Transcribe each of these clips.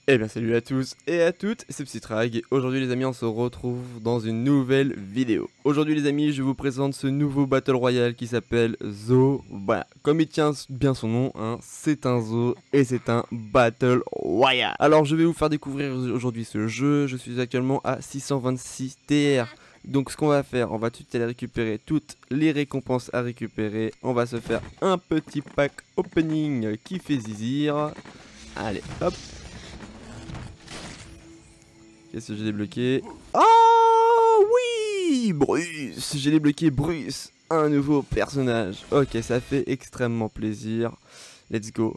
Eh bien salut à tous et à toutes, c'est Psytrag et aujourd'hui les amis on se retrouve dans une nouvelle vidéo. Aujourd'hui les amis je vous présente ce nouveau Battle Royale qui s'appelle Zoo. Voilà, comme il tient bien son nom, hein, c'est un zoo et c'est un Battle Royale. Alors je vais vous faire découvrir aujourd'hui ce jeu, je suis actuellement à 626 TR. Donc ce qu'on va faire, on va tout de suite aller récupérer toutes les récompenses à récupérer. On va se faire un petit pack opening qui fait zizir. Allez hop. Qu'est-ce que j'ai débloqué? Oh oui, Bruce. J'ai débloqué Bruce, un nouveau personnage. Ok, ça fait extrêmement plaisir. Let's go.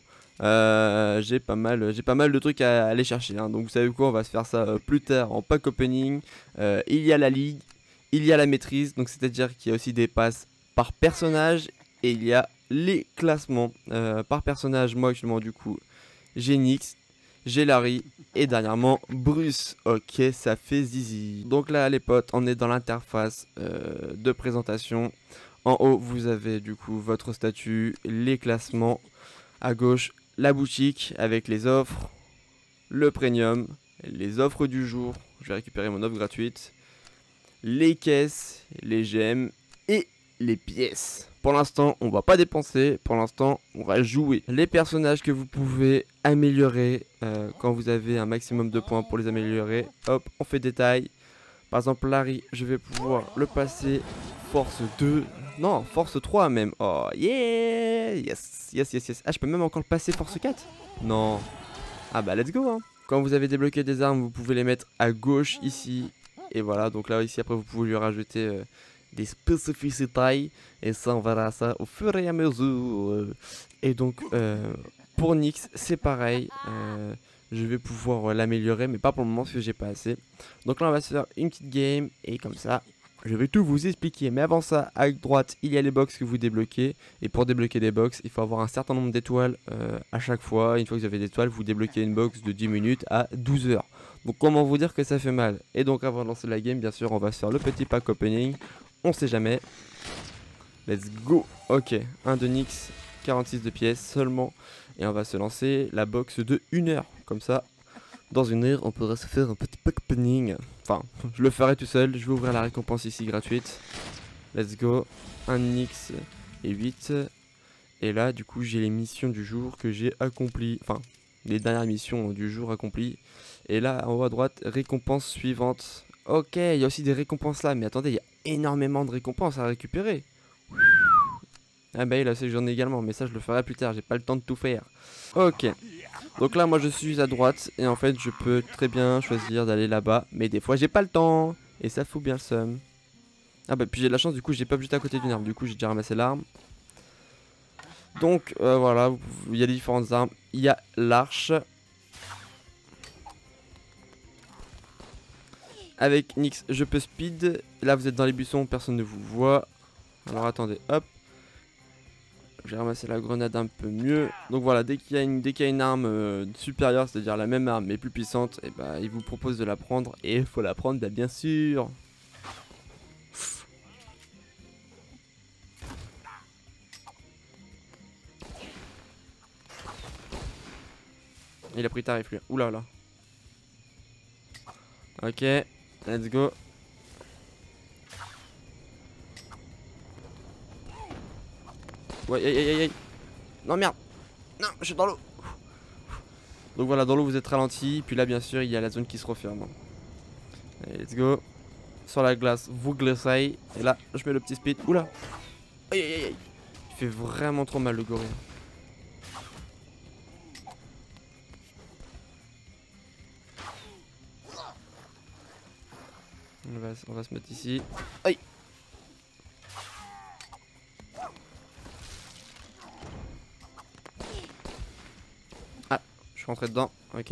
J'ai pas mal de trucs à aller chercher, hein. Donc vous savez quoi, on va se faire ça plus tard en pack opening. Il y a la ligue, il y a la maîtrise, donc c'est-à-dire qu'il y a aussi des passes par personnage et il y a les classements par personnage. Moi actuellement du coup j'ai Nyx, j'ai Larry et dernièrement Bruce. Ok, ça fait zizi. Donc là les potes, on est dans l'interface de présentation. En haut vous avez du coup votre statut, les classements. À gauche la boutique avec les offres, le premium, les offres du jour. Je vais récupérer mon offre gratuite. Les caisses, les gemmes et les pièces. Pour l'instant, on va pas dépenser, pour l'instant, on va jouer. Les personnages que vous pouvez améliorer quand vous avez un maximum de points pour les améliorer. Hop, on fait détail. Par exemple, Larry, je vais pouvoir le passer force 2. Non, force 3 même. Oh, yeah. Yes, yes, yes, yes. Ah, je peux même encore le passer force 4. Non. Ah bah, let's go, hein. Quand vous avez débloqué des armes, vous pouvez les mettre à gauche ici. Et voilà, donc là, ici, après, vous pouvez lui rajouter des spécificités. Et ça, on verra ça au fur et à mesure. Et donc, pour Nyx, c'est pareil. Je vais pouvoir l'améliorer, mais pas pour le moment, parce que j'ai pas assez. Donc là, on va se faire une petite game. Et comme ça, je vais tout vous expliquer. Mais avant ça, à droite, il y a les box que vous débloquez. Et pour débloquer des box, il faut avoir un certain nombre d'étoiles à chaque fois. Une fois que vous avez des étoiles, vous débloquez une box de 10 minutes à 12 heures. Donc comment vous dire que ça fait mal. Et donc avant de lancer la game, bien sûr, on va se faire le petit pack opening. On sait jamais. Let's go. Ok, un de Nyx, 46 de pièces seulement. Et on va se lancer la box de 1 heure. Comme ça, dans 1 heure, on pourra se faire un petit pack opening. Enfin, je le ferai tout seul. Je vais ouvrir la récompense ici gratuite. Let's go. Un Nyx et 8. Et là, du coup, j'ai les missions du jour que j'ai accomplies. Enfin, les dernières missions du jour accomplies. Et là, en haut à droite, récompense suivante. Ok, il y a aussi des récompenses là. Mais attendez, il y a énormément de récompenses à récupérer. Ah bah oui, là, c'est j'en ai également. Mais ça, je le ferai plus tard. J'ai pas le temps de tout faire. Ok. Donc là, moi, je suis à droite. Et en fait, je peux très bien choisir d'aller là-bas. Mais des fois, j'ai pas le temps. Et ça fout bien le seum. Ah bah, puis j'ai de la chance. Du coup, j'ai pas juste à côté d'une arme. Du coup, j'ai déjà ramassé l'arme. Donc voilà, il y a différentes armes. Il y a l'arche. Avec Nyx, je peux speed. Là, vous êtes dans les buissons, personne ne vous voit. Alors attendez, hop. J'ai ramassé la grenade un peu mieux. Donc voilà, dès qu'il y a une arme supérieure, c'est-à-dire la même arme mais plus puissante, et bah, il vous propose de la prendre. Et il faut la prendre, bah, bien sûr. Il a pris tarif lui. Oula là. Ok, let's go. Ouais, aïe aïe aïe aïe. Non merde. Non, je suis dans l'eau. Donc voilà, dans l'eau vous êtes ralenti. Puis là bien sûr il y a la zone qui se referme. Allez, let's go. Sur la glace, vous glissez. Et là, je mets le petit speed. Oula. Aïe aïe aïe. Il fait vraiment trop mal le gorille. On va se mettre ici. Aïe. Ah, je suis rentré dedans. Ok.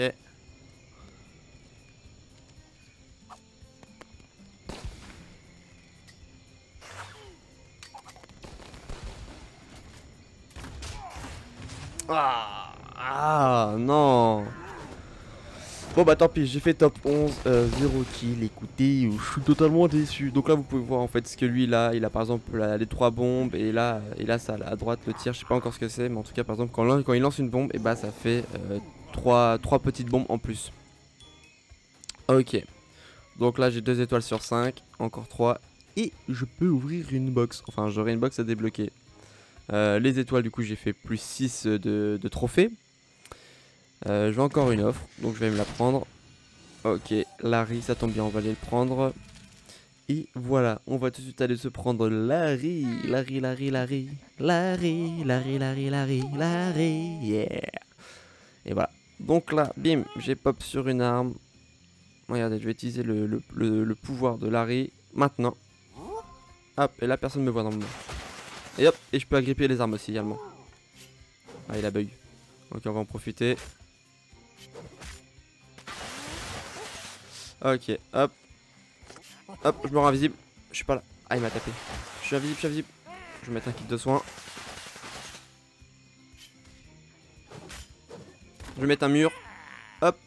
Ah non. Bon bah tant pis, j'ai fait top 11, 0 kill, écoutez, je suis totalement déçu. Donc là vous pouvez voir en fait ce que lui il a par exemple les 3 bombes et là ça à droite le tir, je sais pas encore ce que c'est, mais en tout cas par exemple quand il lance une bombe, et bah ça fait 3 petites bombes en plus. Ok. Donc là j'ai 2 étoiles sur 5. Encore 3. Et je peux ouvrir une box. Enfin j'aurai une box à débloquer. Les étoiles du coup j'ai fait plus 6 de trophées. Je veux encore une offre. Donc je vais me la prendre. Ok. Larry, ça tombe bien, on va aller le prendre. Et voilà, on va tout de suite aller se prendre Larry, Larry, Larry, Larry, Larry, Larry, Larry, Larry, Larry, yeah. Et voilà. Donc là, bim, j'ai pop sur une arme. Regardez, je vais utiliser le pouvoir de Larry maintenant. Hop, et là personne ne me voit normalement. Et hop, et je peux agripper les armes aussi également. Ah, il a bug. Ok, on va en profiter. Ok, hop. Hop, je me rends invisible. Je suis pas là. Ah, il m'a tapé. Je suis invisible, je suis invisible. Je vais mettre un kit de soin. Je vais mettre un mur. Hop.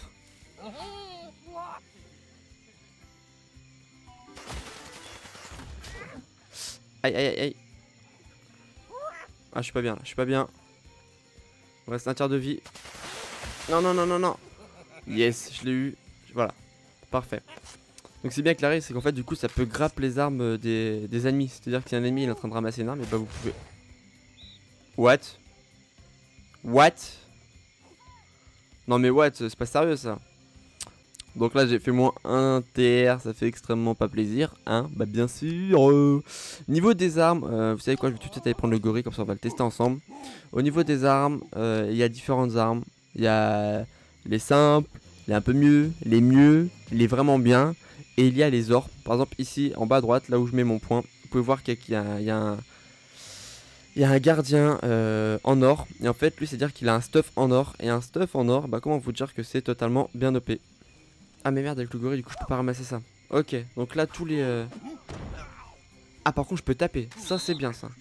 Aïe, aïe, aïe, aïe. Ah, je suis pas bien là, je suis pas bien. Il me reste un tiers de vie. Non, non, non, non, non. Yes, je l'ai eu. Voilà. Parfait. Donc c'est bien que Larry, c'est qu'en fait du coup ça peut grapper les armes des ennemis. C'est-à-dire que si un ennemi il est en train de ramasser une arme, et bah vous pouvez... What? What? Non mais what? C'est pas sérieux ça. Donc là j'ai fait moins 1 TR, ça fait extrêmement pas plaisir, hein? Bah bien sûr. Niveau des armes, vous savez quoi, je vais tout de suite aller prendre le gorille, comme ça on va le tester ensemble. Au niveau des armes, il y a différentes armes. Il y a les simples, les un peu mieux, les vraiment bien. Et il y a les ors. Par exemple ici en bas à droite, là où je mets mon point, vous pouvez voir qu'il y a un gardien en or. Et en fait lui c'est dire qu'il a un stuff en or. Et un stuff en or, bah comment vous dire que c'est totalement bien OP. Ah mais merde avec le gorille du coup je peux pas ramasser ça. Ok donc là tous les... Ah par contre je peux taper. Ça c'est bien ça.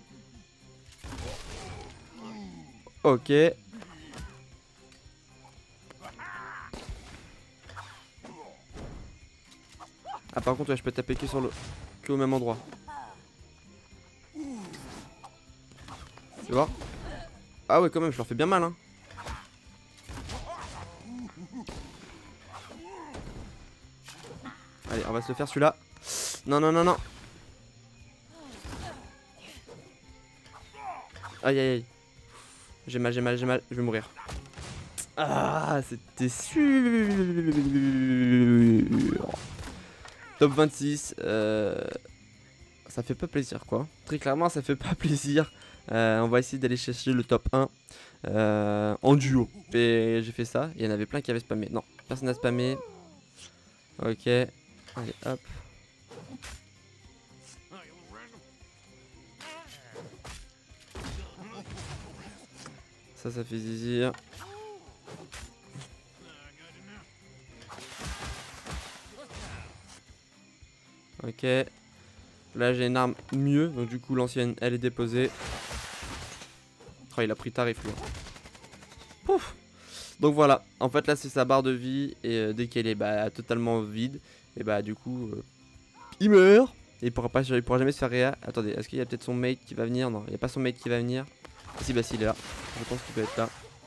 Ok. Ah par contre ouais, je peux taper que au même endroit. Tu vois? Ah ouais quand même je leur fais bien mal hein. Allez on va se le faire celui-là. Non non non non. Aïe aïe aïe. J'ai mal, j'ai mal, j'ai mal, je vais mourir. Ah c'était sûr. Top 26. Ça fait pas plaisir quoi. Très clairement ça fait pas plaisir. On va essayer d'aller chercher le top 1 en duo. Et j'ai fait ça. Il y en avait plein qui avaient spammé. Non, personne n'a spammé. Ok. Allez hop. Ça fait zizir. Ok. Là j'ai une arme mieux. Donc du coup l'ancienne elle est déposée. Oh il a pris tarif lui. Pouf. Donc voilà. En fait là c'est sa barre de vie. Et dès qu'elle est totalement vide. Et bah du coup il meurt. Et il pourra jamais se faire réa. Attendez, est-ce qu'il y a peut-être son mate qui va venir? Non, il n'y a pas son mate qui va venir. Ah, si, bah si, il est là. Je pense qu'il peut être là.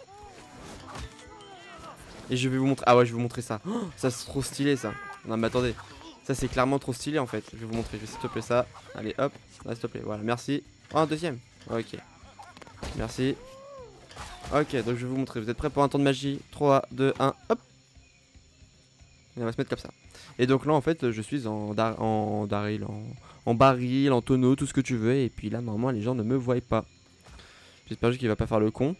Et je vais vous montrer. Ah ouais, je vais vous montrer ça. Oh, ça c'est trop stylé ça. Non mais attendez. Ça c'est clairement trop stylé en fait. Je vais vous montrer. Je vais stopper ça. Allez hop. Là, s'il te plaît. Voilà, merci. Oh, un deuxième. Ok. Merci. Ok, donc je vais vous montrer. Vous êtes prêts pour un temps de magie? 3, 2, 1, hop. Et on va se mettre comme ça. Et donc là en fait je suis en baril, en tonneau, tout ce que tu veux. Et puis là normalement les gens ne me voient pas. J'espère juste qu'il va pas faire le con.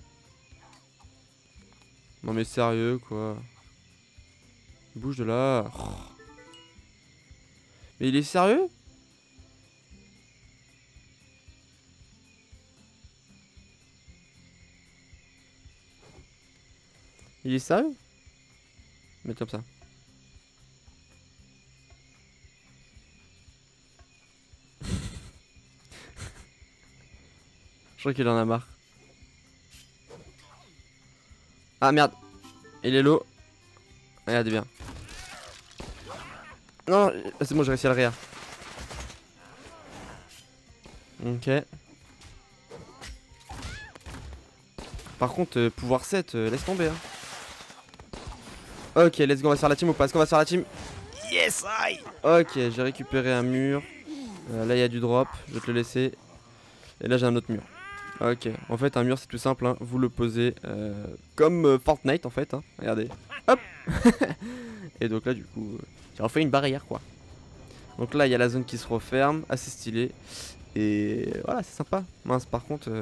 Non mais sérieux quoi. Bouge de là. Oh. Mais il est sérieux? Il est sérieux? Mettre comme ça. Je crois qu'il en a marre. Ah merde. Il est low. Regardez bien. Non, c'est bon, j'ai réussi à le réa. Ok. Par contre, pouvoir 7, laisse tomber. Hein. Ok, let's go, on va se faire la team ou pas? Est-ce qu'on va se faire la team? Yes, aïe. Ok, j'ai récupéré un mur. Là, il y a du drop, je vais te le laisser. Et là, j'ai un autre mur. Ok, en fait, un mur, c'est tout simple. Hein. Vous le posez comme Fortnite, en fait. Hein. Regardez. Hop. Et donc là, du coup, j'ai refait une barrière, quoi. Donc là, il y a la zone qui se referme. Assez stylé. Et voilà, c'est sympa. Mince, par contre...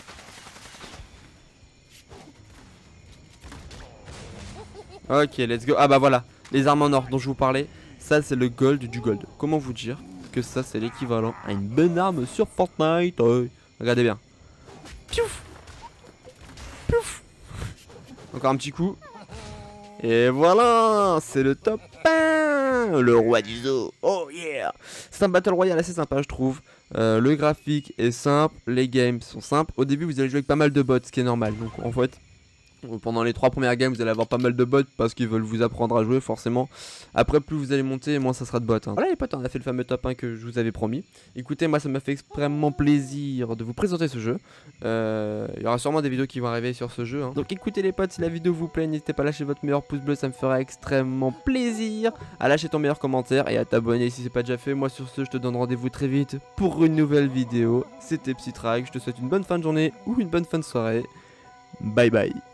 Ok, let's go. Ah bah voilà, les armes en or dont je vous parlais. Ça, c'est le gold du gold. Comment vous dire que ça, c'est l'équivalent à une bonne arme sur Fortnite. Regardez bien. Piouf. Piouf. Encore un petit coup. Et voilà, c'est le top 1. Le roi du zoo. Oh yeah. C'est un battle royale assez sympa, je trouve. Le graphique est simple, les games sont simples. Au début, vous allez jouer avec pas mal de bots, ce qui est normal. Donc en fait... pendant les 3 premières games, vous allez avoir pas mal de bots parce qu'ils veulent vous apprendre à jouer forcément. Après, plus vous allez monter, moins ça sera de bots. Hein. Voilà les potes, on a fait le fameux top 1 que je vous avais promis. Écoutez, moi ça m'a fait extrêmement plaisir de vous présenter ce jeu. Il y aura sûrement des vidéos qui vont arriver sur ce jeu. Hein. Donc écoutez les potes, si la vidéo vous plaît, n'hésitez pas à lâcher votre meilleur pouce bleu, ça me fera extrêmement plaisir. À lâcher ton meilleur commentaire et à t'abonner si c'est pas déjà fait. Moi sur ce, je te donne rendez-vous très vite pour une nouvelle vidéo. C'était Psytrag, je te souhaite une bonne fin de journée ou une bonne fin de soirée. Bye bye.